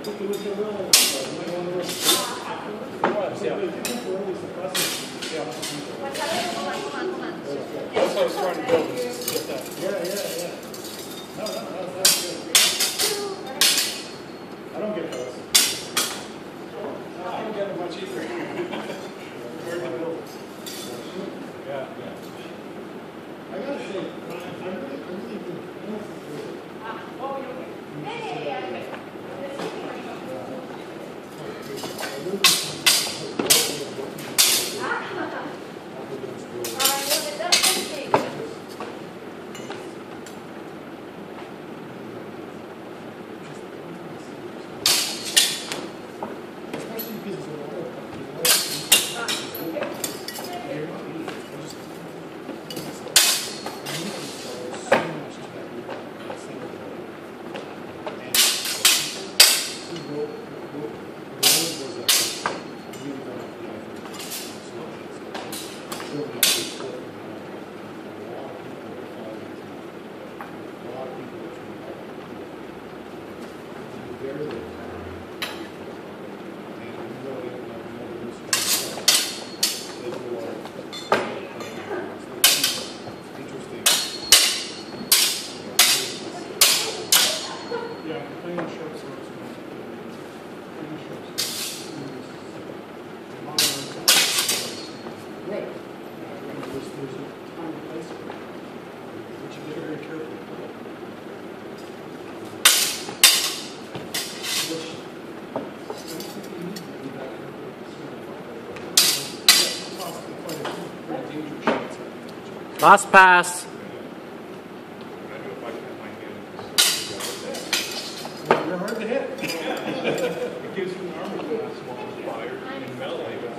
think it was a little. That's what I was trying to build. Is get that. Yeah. No, that's good. I don't get those. I don't get it much either. Where to build? Yeah. I gotta say, I really do. Last pass. You're hard to hit. It gives you an armor class while it's fired in melee.